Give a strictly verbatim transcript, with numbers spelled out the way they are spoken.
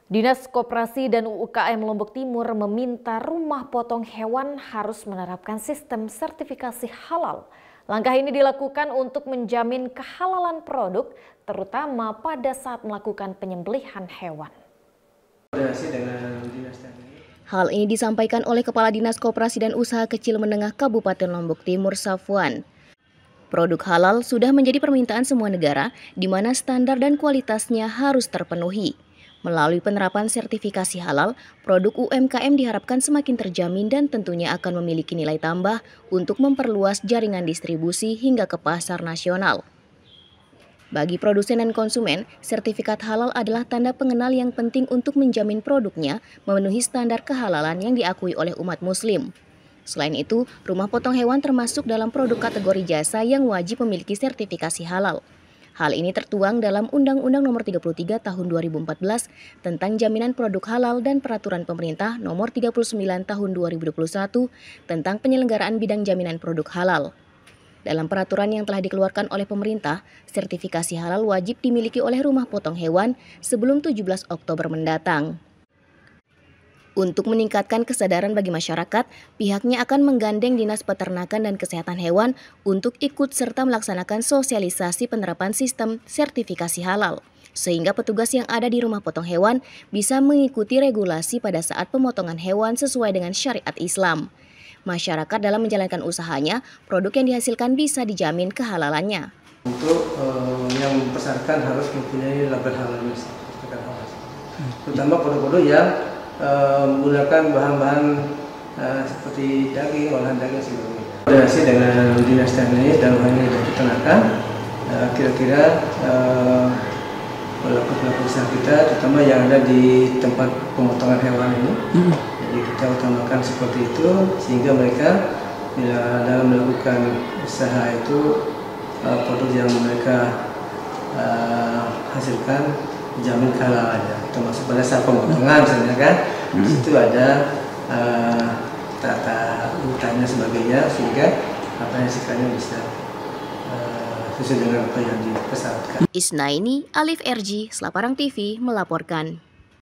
Dinas Koperasi dan U K M Lombok Timur meminta rumah potong hewan harus menerapkan sistem sertifikasi halal. Langkah ini dilakukan untuk menjamin kehalalan produk, terutama pada saat melakukan penyembelihan hewan. Hal ini disampaikan oleh Kepala Dinas Koperasi dan Usaha Kecil Menengah Kabupaten Lombok Timur, Safwan. Produk halal sudah menjadi permintaan semua negara, di mana standar dan kualitasnya harus terpenuhi. Melalui penerapan sertifikasi halal, produk U M K M diharapkan semakin terjamin dan tentunya akan memiliki nilai tambah untuk memperluas jaringan distribusi hingga ke pasar nasional. Bagi produsen dan konsumen, sertifikat halal adalah tanda pengenal yang penting untuk menjamin produknya memenuhi standar kehalalan yang diakui oleh umat muslim. Selain itu, rumah potong hewan termasuk dalam produk kategori jasa yang wajib memiliki sertifikasi halal. Hal ini tertuang dalam Undang-Undang Nomor tiga puluh tiga Tahun dua ribu empat belas tentang Jaminan Produk Halal dan Peraturan Pemerintah Nomor tiga puluh sembilan Tahun dua ribu dua puluh satu tentang penyelenggaraan bidang jaminan produk halal. Dalam peraturan yang telah dikeluarkan oleh pemerintah, sertifikasi halal wajib dimiliki oleh rumah potong hewan sebelum tujuh belas Oktober mendatang. Untuk meningkatkan kesadaran bagi masyarakat, pihaknya akan menggandeng Dinas Peternakan dan Kesehatan Hewan untuk ikut serta melaksanakan sosialisasi penerapan sistem sertifikasi halal, sehingga petugas yang ada di rumah potong hewan bisa mengikuti regulasi pada saat pemotongan hewan sesuai dengan syariat Islam. Masyarakat dalam menjalankan usahanya, produk yang dihasilkan bisa dijamin kehalalannya. Untuk uh, yang mempersyaratkan harus mempunyai label halal, terutama produk-produk yang Uh, menggunakan bahan-bahan uh, seperti daging, olahan daging sebagainya. Koordinasi dengan dinas teknis dalam hal ini peternakan, uh, kira-kira uh, pelaku-pelaku usaha kita, terutama yang ada di tempat pemotongan hewan ini, hmm. jadi kita utamakan seperti itu sehingga mereka bila dalam melakukan usaha itu uh, produk yang mereka uh, hasilkan jamin kehalalannya, termasuk pada saat pemotongan misalnya kan, hmm. di situ ada uh, tata urutannya sebagainya sehingga apa yang hasilkannya bisa uh, sesuai dengan apa yang dipersyaratkan. Isnaini, Alif R G, Selaparang T V melaporkan.